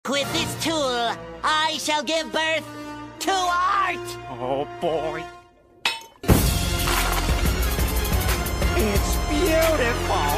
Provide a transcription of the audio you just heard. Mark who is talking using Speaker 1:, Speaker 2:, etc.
Speaker 1: With this tool, I shall give birth to art!
Speaker 2: Oh, boy.
Speaker 3: It's beautiful!